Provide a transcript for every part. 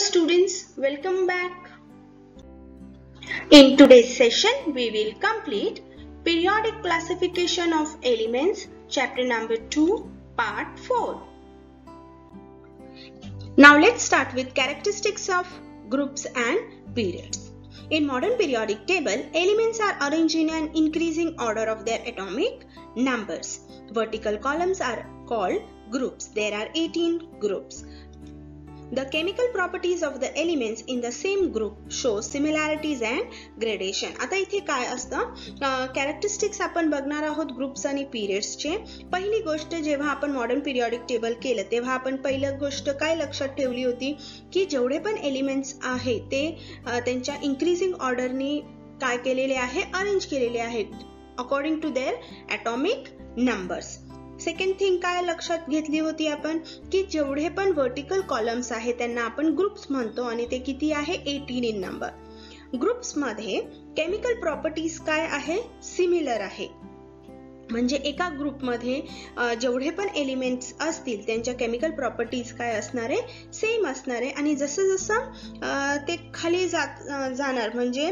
students, welcome back. In today's session, we will complete Periodic Classification of Elements, chapter number 2, part 4. Now let's start with characteristics of groups and periods. In modern periodic table, elements are arranged in an increasing order of their atomic numbers. Vertical columns are called groups. There are 18 groups. The chemical properties of the elements in the same group show similarities and gradation. आता इथे काय असतं, characteristics आपण बघणार आहोत groups आणि पिरियड्सचे. पहिली गोष्ट जेव्हा आपण मॉडर्न पिरियॉडिक टेबल केलं तेव्हा आपण पहिली गोष्ट काय लक्षात ठेवली होती की जेवढे पण एलिमेंट्स आहे ते त्यांच्या इन्क्रीजिंग ऑर्डरनी काय केलेले आहे, अरेंज केलेले आहेत according to their atomic numbers. Second thing काय लक्षात घेतली होती आपण की जेवढे पण वर्टिकल कॉलम्स आहेत त्यांना आपण ग्रुप्स म्हणतो आणि ते किती आहे, 18 इन नंबर. ग्रुप्स मध्ये केमिकल प्रॉपर्टीज काय आहे, सिमिलर आहे. म्हणजे एका ग्रुप मध्ये जेवढे पण एलिमेंट्स असतील त्यांच्या केमिकल प्रॉपर्टीज काय असणार आहे, सेम असणार आहे. आणि जसं जसं ते खाली जाणार म्हणजे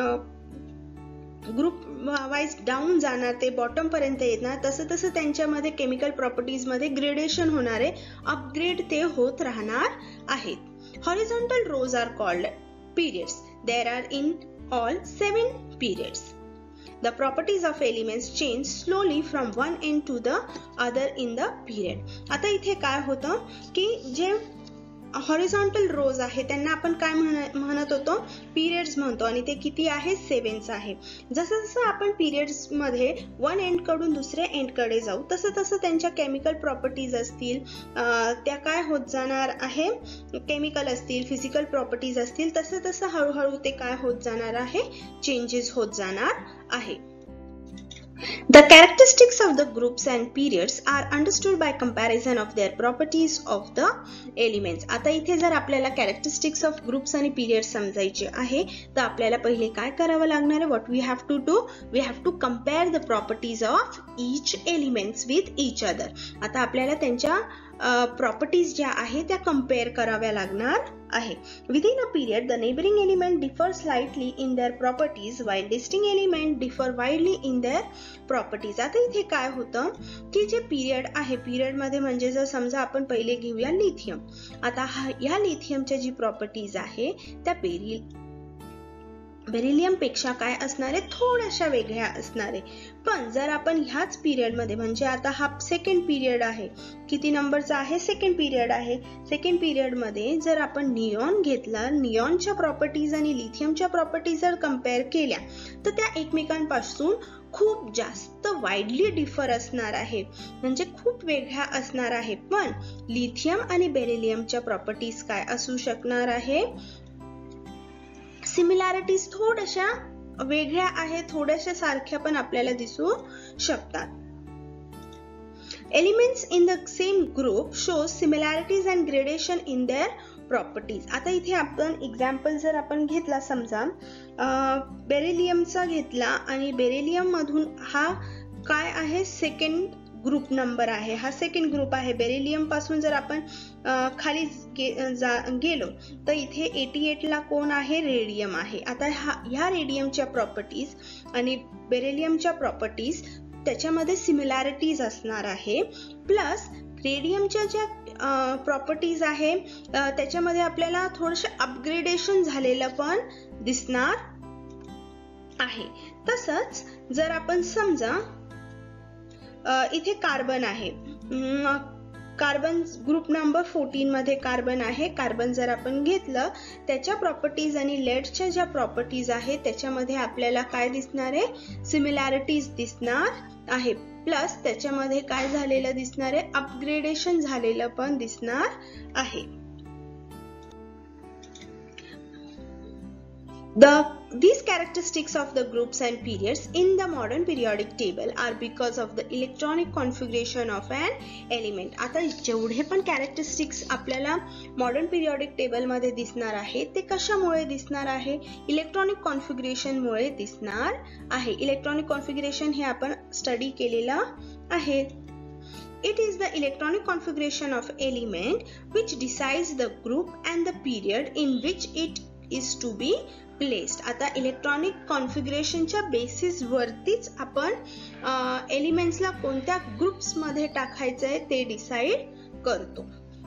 ग्रुप वाइज डाऊन जाणार, ते बॉटम पर्यंत येणार, तसं तसं त्यांच्यामध्ये केमिकल प्रॉपर्टीज मध्ये ग्रेडेशन होणार आहे, अपग्रेड ते होत राहणार आहेत. Horizontal rows are called periods. There are in all 7 periods. The properties of elements change slowly from one end to the other in the period. आता इथे काय होतं की जे हॉरिझॉन्टल रोज आहे त्यांना आपण काय म्हणत होतो, पिरियड्स म्हणतो आणि ते किती आहे, 7 आहे. जसं जसं आपण पिरियड्स मध्ये वन एंड कडून दुसऱ्या एंड कडे जाऊ तसं तसं त्यांच्या केमिकल प्रॉपर्टीज असतील त्या काय होत जाणार आहे, केमिकल असतील, फिजिकल प्रॉपर्टीज असतील, तसं तसं हळूहळू ते काय होत जाणार आहे, चेंजेस होत जाणार आहे. The characteristics of the groups and periods are understood by comparison of their properties of the elements. आता इथे जर आपल्याला characteristics of groups आणि periods समजायचे आहे तर आपल्याला पहिले काय करावं लागणार आहे, what we have to do, we have to compare the properties of each elements with each other. आता आपल्याला त्यांच्या प्रॉपर्टीज ज्या आहेत त्या कंपेअर कराव्या लागणार आहे. Within a period, the neighboring element differ slightly in their properties, while distinct element differ widely in their properties. आता इथे काय होतं की जे पिरियड आहे, पिरियड मध्ये म्हणजे जर समजा आपण पहिले घेऊया लिथियम. आता ह्या लिथियमच्या जी प्रॉपर्टीज आहे त्या बेरिलियम पेक्षा काय असणार आहे, थोड्याशा वेगळ्या असणार आहे. पण जर आपण ह्याच पिरियड मध्ये म्हणजे आता हा सेकंड पिरियड आहे, किती नंबरचा आहे, सेकंड पिरियड आहे. सेकंड पिरियड मध्ये जर आपण निऑन घेतला, निऑनच्या प्रॉपर्टीज आणि लिथियमच्या प्रॉपर्टीज जर कंपेअर केल्या तर त्या एकमेकांपासून खूप जास्त वाईडली डिफर असणार आहे, म्हणजे खूप वेगळ्या असणार आहे. पण लिथियम आणि बेरिलियमच्या प्रॉपर्टीज काय असू शकणार आहे, सिमिलॅरिटीज थोड्याशा वेगळ्या आहेत, थोड्याशा सारख्या पण आपल्याला दिसू शकतात. Elements in the same group show similarities and gradation in their properties. आता इथे आपण एक्झाम्पल जर आपण घेतला, समजा बेरिलियमचा घेतला आणि बेरिलियम मधून हा काय आहे, सेकंड ग्रुप नंबर आहे, हा सेकंड ग्रुप आहे. बेरिलियम पासून जर आपण खाली गेलो तर इथे 88 ला कोण आहे, रेडियम आहे. आता ह्या रेडियमच्या प्रॉपर्टीज आणि बेरिलियमच्या प्रॉपर्टीज त्याच्यामध्ये सिमिलॅरिटीज असणार आहे. प्लस रेडियमच्या ज्या प्रॉपर्टीज आहे त्याच्यामध्ये आपल्याला थोडंसं अपग्रेडेशन झालेलं पण दिसणार आहे. तसंच जर आपण समजा इथे कार्बन आहे, कार्बन ग्रुप नंबर 14 मध्ये कार्बन आहे. कार्बन जर आपण घेतलं त्याच्या प्रॉपर्टीज आणि लेडच्या ज्या प्रॉपर्टीज आहेत त्याच्यामध्ये आपल्याला काय दिसणार आहे, सिमिलॅरिटीज दिसणार आहे. प्लस त्याच्यामध्ये काय झालेलं दिसणार आहे, अपग्रेडेशन झालेलं पण दिसणार आहे. These characteristics of the groups and periods in the modern periodic table are because of the electronic configuration of an element. आता जेवढे पण characteristics आपल्याला modern periodic table मध्ये दिसणार आहे ते कशामुळे दिसणार आहे, इलेक्ट्रॉनिक कॉन्फिगरेशन मुळे दिसणार आहे. इलेक्ट्रॉनिक कॉन्फिगरेशन हे आपण स्टडी केलेला आहे. It is the electronic configuration of element which decides the group and the period in which it is to be placed. आता इलेक्ट्रॉनिक कॉन्फिगरेशनच्या बेसिस वरतीच आपण एलिमेंट्सला कोणत्या ग्रुप्स मध्ये टाकायचंय ते डिसाइड करतो.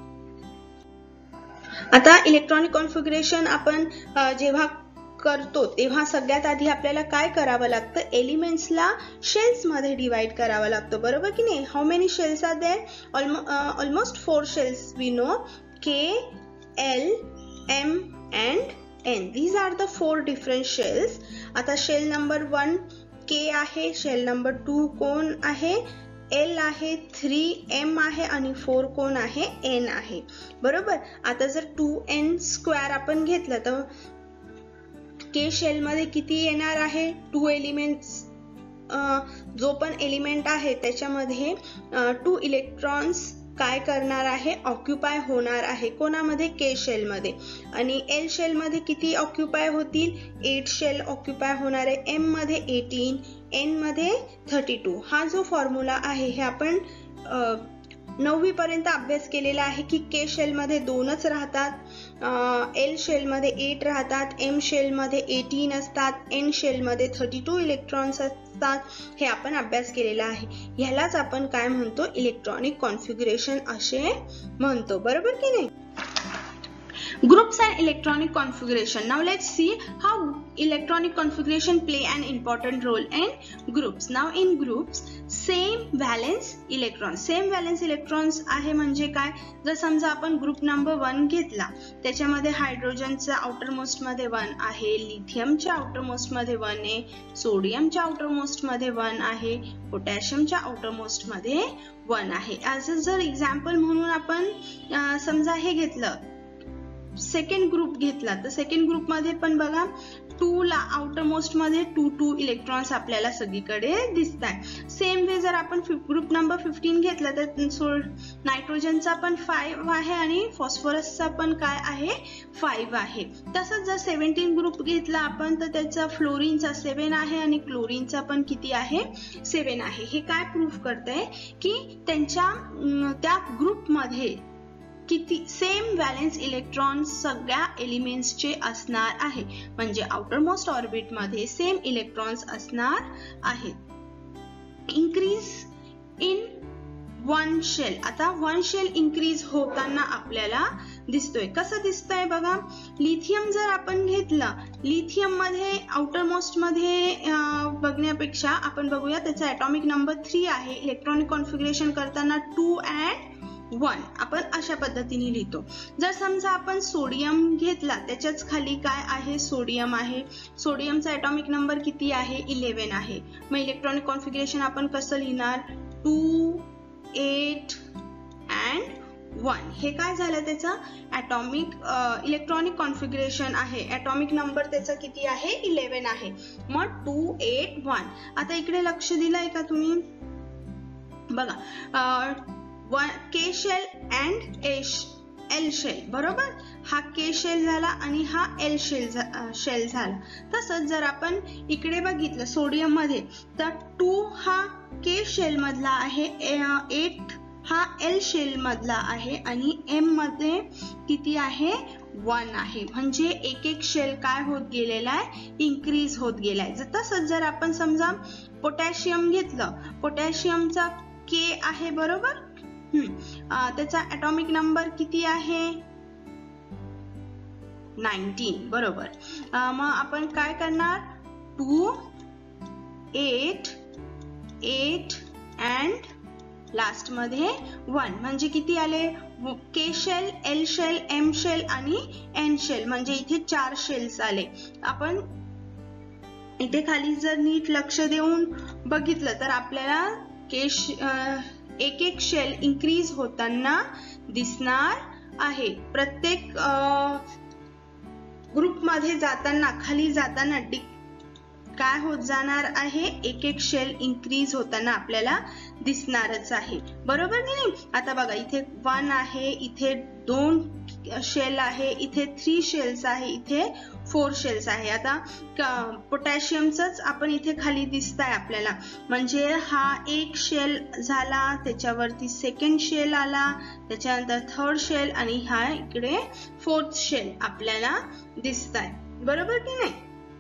आता इलेक्ट्रॉनिक कॉन्फिगरेशन आपण जेव्हा करतो तेव्हा सगळ्यात आधी आपल्याला काय करावं लागतं, एलिमेंट्सला शेल्स मध्ये डिवाइड करावं लागतं, बरोबर की नाही. How many shells are there, almost 4 shells we know, K, L, M and N. These are the 4 different shells. आता शेल नंबर 1 K आहे, शेल नंबर 2 कोण आहे, L आहे, 3 M आहे आणि 4 कोण आहे, N आहे, बरोबर. आता जर 2N स्क्वेअर आपण घेतलं तर K शेल मध्ये किती येणार आहे, 2 एलिमेंट्स, जो पण एलिमेंट आहे त्याच्यामध्ये 2 इलेक्ट्रॉन्स काय करणार आहे, ऑक्युपाय होणार आहे. कोणामध्ये, K शेल मध्ये. आणि L शेल मध्ये किती ऑक्युपाय होतील, 8 शेल ऑक्युपाय होणार आहे. M मध्ये 18, N मध्ये 32. हा जो फॉर्म्युला आहे हे आपण 9वी पर्यंत अभ्यास केलेला आहे की K शेल मध्ये 2च राहतात, L शेल मध्ये 8 राहतात, M शेल मध्ये 18 असतात, N शेल मध्ये 32 इलेक्ट्रॉन्स असतात. हे आपण अभ्यास केलेला आहे. ह्यालाच आपण काय म्हणतो, इलेक्ट्रॉनिक कॉन्फिगरेशन असे म्हणतो, बरोबर की नाही. Groups and electronic configuration. Now let's see how electronic configuration play an important role in groups. Now in groups, same valence electrons. Same valence electrons आहे म्हणजे काय, जर समजा आपण ग्रुप नंबर 1 घेतला, त्याच्यामध्ये हायड्रोजनचा आउटर मोस्ट मध्ये 1 आहे, लिथियमच्या आउटर मोस्ट मध्ये 1 आहे, सोडियमच्या आउटर मोस्ट मध्ये 1 आहे, पोटॅशियमच्या आउटर मोस्ट मध्ये 1 आहे. ॲज जर एक्झाम्पल म्हणून आपण समजा हे घेतलं, सेकंड ग्रुप घेतला, तर सेकंड ग्रुप मध्ये पण बघा 2 ला आउटर मोस्ट मध्ये 2 इलेक्ट्रॉन्स आपल्याला सगळीकडे दिसतात. सेम वे जर आपण ग्रुप नंबर 15 घेतला तर नायट्रोजनचा पण 5 आहे आणि फॉस्फरसचा पण काय आहे, 5 आहे. तसंच जर 17 ग्रुप घेतला आपण तर त्याचा फ्लोरीनचा 7 आहे आणि क्लोरीनचा पण किती आहे, 7 आहे. हे काय प्रूफ करतंय की त्यांच्या त्या ग्रुप मध्ये किती सेम व्हॅलेन्स इलेक्ट्रॉन सगळ्या एलिमेंट्सचे असणार आहे, म्हणजे आउटर मोस्ट ऑर्बिट मध्ये सेम इलेक्ट्रॉन्स असणार आहेत. Increase in 1 shell. आता 1 शेल इन्क्रीज होताना आपल्याला दिसतोय. कसं दिसतंय बघा, लिथियम जर आपण घेतला, लिथियम मध्ये आउटर मोस्ट मध्ये बघण्यापेक्षा आपण बघूया त्याचा ॲटॉमिक नंबर 3 आहे. इलेक्ट्रॉनिक कॉन्फिगरेशन करताना 2 and 1 आपण अशा पद्धतीने लिहितो. जर समजा आपण सोडियम घेतला, त्याच्याच खाली काय आहे, सोडियम आहे. सोडियमचा ॲटॉमिक नंबर किती आहे, 11 आहे. मग इलेक्ट्रॉनिक कॉन्फिगरेशन आपण कसं लिहिणार, 2, 8 and 1. हे काय झालं, त्याचा ॲटॉमिक इलेक्ट्रॉनिक कॉन्फिगरेशन आहे. ॲटॉमिक नंबर त्याचा किती आहे, 11 आहे. मग 2, 8, 1. आता इकडे लक्ष दिलंय का तुम्ही, बघा K shell and L shell, बरोबर. हा K शेल झाला आणि हा L शेल झाला. तसंच जर आपण इकडे बघितलं सोडियम मध्ये, तर 2 हा K शेल मधला आहे, 8 हा L शेल मधला आहे आणि M मध्ये किती आहे, 1 आहे. म्हणजे एक शेल काय होत गेलेला आहे, इन्क्रीज होत गेलाय. तसंच जर आपण समजा पोटॅशियम घेतलं, पोटॅशियमचा K आहे, बरोबर. त्याचा ॲटॉमिक नंबर किती आहे, 19, बरोबर. मग आपण काय करणार, 2, 8, 8 and लास्ट मध्ये 1. म्हणजे किती आले, K shell, L shell, M shell आणि N शेल. म्हणजे इथे 4 शेल्स आले. आपण इथे खाली जर नीट लक्ष देऊन बघितलं तर आपल्याला एक शेल इन्क्रीज होताना दिसणार आहे. प्रत्येक ग्रुप मध्ये जाताना, खाली जाताना काय होत जाणार आहे, एक शेल इन्क्रीज होताना आपल्याला दिसणारच आहे, बरोबर की नाही. आता बघा इथे 1 आहे, इथे 2 शेल आहे, इथे 3 शेल्स आहे, इथे 4 शेल्स आहे. आता पोटॅशियमच आपण इथे खाली दिसतंय आपल्याला, म्हणजे हा एक शेल झाला, त्याच्यावरती सेकंड शेल आला, त्याच्यानंतर थर्ड शेल आणि हा इकडे फोर्थ शेल आपल्याला दिसतंय, बरोबर की नाही.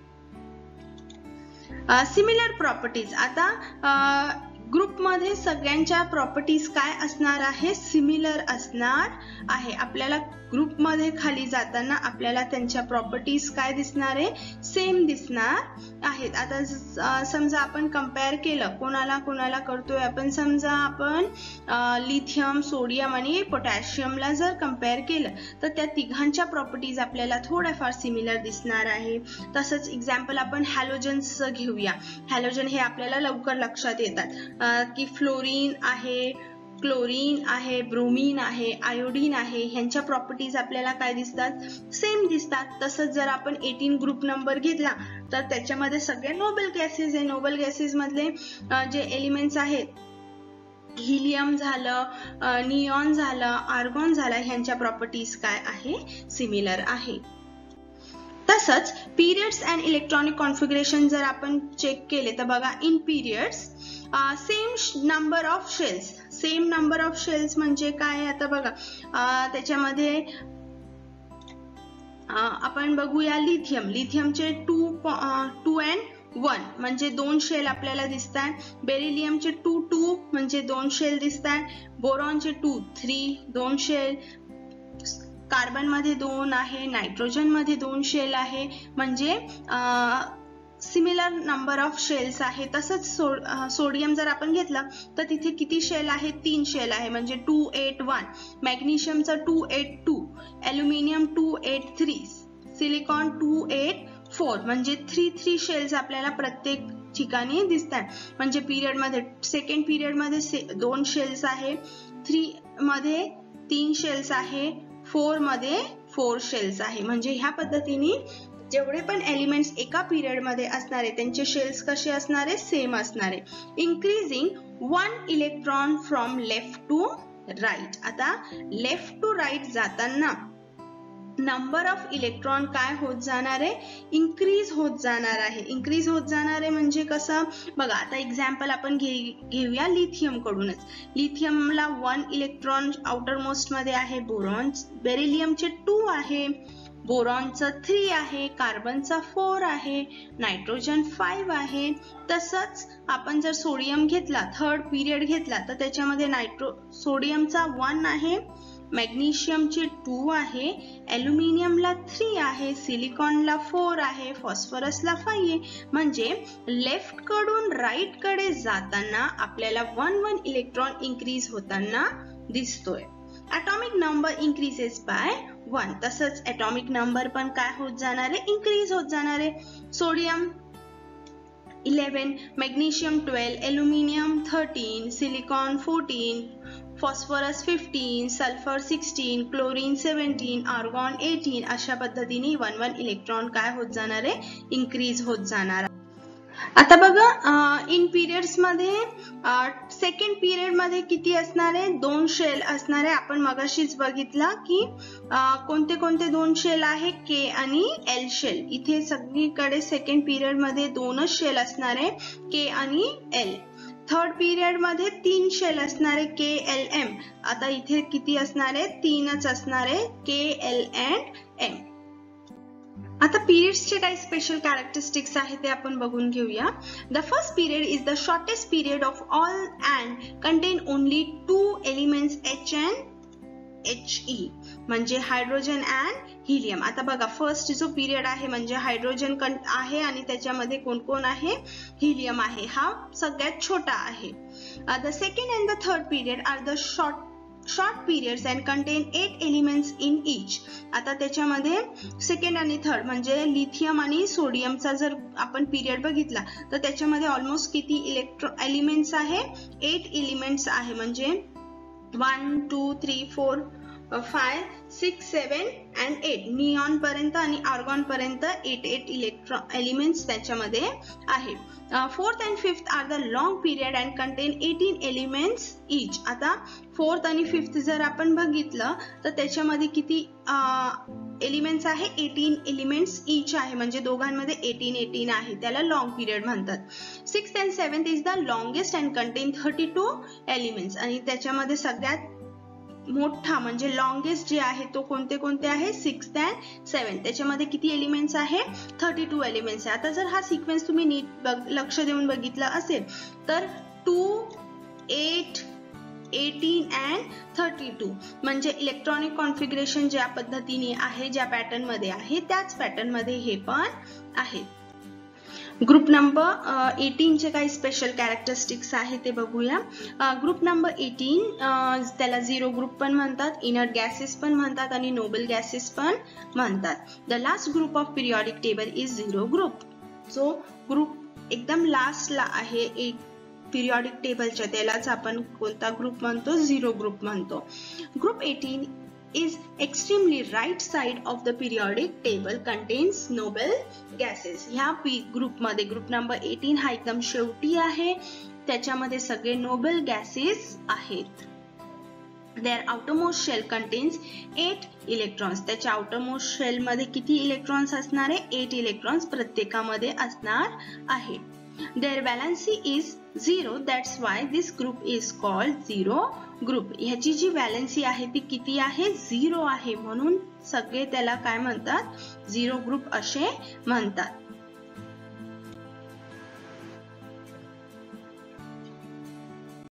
Similar properties. आता ग्रुपमध्ये सगळ्यांच्या प्रॉपर्टीज काय असणार आहे, सिमिलर असणार आहे. आपल्याला ग्रुपमध्ये खाली जाताना आपल्याला त्यांच्या प्रॉपर्टीज काय दिसणार आहे, सेम दिसणार आहेत. आता समजा आपण कंपेअर केलं, कोणाला कोणाला करतोय आपण, समजा आपण लिथियम, सोडियम आणि पोटॅशियमला जर कंपेअर केलं तर त्या तिघांच्या प्रॉपर्टीज आपल्याला थोड्याफार सिमिलर दिसणार आहे. तसंच एक्झाम्पल आपण हॅलोजन्सचं घेऊया. हॅलोजन हे आपल्याला लवकर लक्षात येतात की फ्लोरीन आहे, क्लोरीन आहे, ब्रोमीन आहे, आयोडीन आहे, ह्यांच्या प्रॉपर्टीज आपल्याला काय दिसतात, सेम दिसतात. तसंच जर आपण 18 ग्रुप नंबर घेतला तर त्याच्यामध्ये सगळे नोबल गॅसेस आहे. नोबल गॅसेस मधले जे एलिमेंट्स आहेत, हिलियम झालं, निऑन झालं, आर्गॉन झालं, ह्यांच्या प्रॉपर्टीज काय आहे, सिमिलर आहे. तसंच पिरियड्स अँड इलेक्ट्रॉनिक कॉन्फिगरेशन जर आपण चेक केले तर बघा, in periods same number of shells. Same number of shells म्हणजे काय, आता बघा त्याच्यामध्ये आपण बघूया लिथियम. लिथियमचे 2 and 1 म्हणजे 2 शेल आपल्याला दिसतात. बेरिलियमचे 2 म्हणजे 2 शेल दिसतात. बोरॉनचे 3 2 शेल. कार्बन मध्ये 2 आहे, नायट्रोजन मध्ये 2 शेल आहे, म्हणजे सिमिलर नंबर ऑफ शेल्स आहे. तसंच सोडियम जर आपण घेतलं तर तिथे किती शेल आहे, 3 शेल आहे, म्हणजे 2 8 1. मॅग्नेशियमचा 2 8 2, ॲल्युमिनियम 2 8 3, सिलिकॉन 2 8 4, म्हणजे 3 शेल्स आपल्याला प्रत्येक ठिकाणी दिसतात. म्हणजे पिरियड मध्ये, सेकंड पिरियड मध्ये 2 शेल्स आहे, 3 मध्ये 3 शेल्स आहे, 4 मध्ये 4 शेल्स आहे. म्हणजे ह्या पद्धतीने जेवढे पण एलिमेंट्स एका पिरियड मध्ये असणारे त्यांचे शेल्स कसे असणारे, सेम असणारे. Increasing 1 electron from left to right. आता लेफ्ट टू राईट जाताना नंबर ऑफ इलेक्ट्रॉन काय होत जाणार आहे, इन्क्रीज होत जाणार आहे. इन्क्रीज होत जाणार आहे म्हणजे कसं बघा, आता एक्झाम्पल आपण घेऊया लिथियम कडूनच. लिथियमला 1 इलेक्ट्रॉन आउटर मोस्ट मध्ये आहे. बोरॉन, बेरिलियमचे 2 आहे, बोरॉनचा 3 आहे, कार्बनचा 4 आहे, नायट्रोजन 5 आहे. तसंच आपण जर सोडियम घेतला, थर्ड पिरियड घेतला तर त्याच्यामध्ये सोडियमचा 1 आहे, मॅग्नेशियमचे 2 आहे, ॲल्युमिनियमला 3 आहे, सिलिकॉनला 4 आहे, फॉस्फरसला 5 आहे. म्हणजे लेफ्ट कडून राईट कडे जाताना आपल्याला 1 इलेक्ट्रॉन इन्क्रीज होताना दिसतोय. atomic number increases by 1. तसंच atomic number पण काय होत जाणार आहे, इन्क्रीज होत जाणार आहे. Sodium 11, magnesium 12, aluminium 13, silicon 14, phosphorus 15, sulphur 16, chlorine 17, argon 18. अशा पद्धतीने 1 इलेक्ट्रॉन काय होत जाणार आहे, इन्क्रीज होत जाणार. आता बघा इन पिरियड्स मध्ये सेकंड पिरियड मध्ये किती असणार आहे, 2 शेल असणार आहे. आपण मगाशीच बघितला की कोणते कोणते 2 शेल आहे, के आणि एल शेल. इथे सगळीकडे सेकंड पिरियड मध्ये 2च शेल असणार आहे, के आणि एल. थर्ड पिरियड मध्ये 3 शेल असणार आहे, के एल एम. आता इथे किती असणार आहे, 3च असणार आहे, के एल अँड एम. आता पिरियड्सचे काही स्पेशल कॅरेक्टरिस्टिक्स आहेत ते आपण बघून घेऊया. The first period is the shortest period of all and contain only 2 elements H and He, म्हणजे हायड्रोजन अँड हिलियम. आता बघा फर्स्ट जो पिरियड आहे म्हणजे हायड्रोजन आहे आणि त्याच्यामध्ये कोण कोण आहे, हिलियम आहे. हा सगळ्यात छोटा आहे. The second and the third period are the short periods and contain 8 elements in each. आता त्याच्यामध्ये सेकंड आणि थर्ड म्हणजे लिथियम आणि सोडियमचा जर आपण पिरियड बघितला तर त्याच्यामध्ये ऑलमोस्ट किती एलिमेंट्स आहे, 8 एलिमेंट्स आहे. म्हणजे 1 2 3 4 5 6 7 and 8 निऑन पर्यंत आणि आर्गॉन पर्यंत 8 इलेक्ट्रॉन एलिमेंट्स त्याच्यामध्ये आहे. Fourth and fifth are the long period and contain 18 elements each. आता फोर्थ आणि फिफ्थ जर आपण बघितलं तर त्याच्यामध्ये किती एलिमेंट्स आहे, 18 एलिमेंट्स ईच आहे, म्हणजे दोघांमध्ये 18 आहे, त्याला लॉंग पीरियड म्हणतात. Sixth and seventh is the longest and contain 32 elements. आणि त्याच्यामध्ये सगळ्यात मोठा म्हणजे लॉंगेस्ट जे आहे तो कोणते आहे, सिक्स्थ अँड सेव्हन्थ. त्याच्यामध्ये किती एलिमेंट्स आहे, 32 एलिमेंट्स आहे. आता जर हा सिक्वेन्स तुम्ही नीट लक्ष देऊन बघितला असेल तर 2 8 18 अँड 32 म्हणजे इलेक्ट्रॉनिक कॉन्फिगरेशन ज्या पद्धतीने आहे, ज्या पॅटर्न मध्ये आहे त्याच पॅटर्न मध्ये हे पण आहे. ग्रुप नंबर 18 चे काही स्पेशल कॅरेक्टरिस्टिक्स आहे ते बघूया. ग्रुप नंबर 18 त्याला झिरो ग्रुप पण म्हणतात, इनर्ट गॅसेस पण म्हणतात आणि नोबल गॅसेस पण म्हणतात. The last group of periodic table is zero group. जो ग्रुप एकदम लास्टला आहे एक पिरियॉडिक टेबलच्या त्यालाच आपण कोणता ग्रुप म्हणतो, झिरो ग्रुप म्हणतो. Group 18 is extremely right side of the periodic table contains noble gases. ह्या ग्रुप मध्ये ग्रुप नंबर 18 हा एकदम शेवटी आहे, त्याच्यामध्ये सगळे नोबल गॅसेस आहेत. Their outermost shell contains 8 electrons. त्याच्या outermost shell मध्ये किती इलेक्ट्रॉन्स असणार आहे, 8 इलेक्ट्रॉन्स प्रत्येकामध्ये असणार आहे. Their valency is 0. That's why this group is called zero group. ह्याची जी वॅलेन्सी आहे ती किती आहे, 0 आहे, म्हणून सगळे त्याला काय म्हणतात, झिरो ग्रुप असे म्हणतात.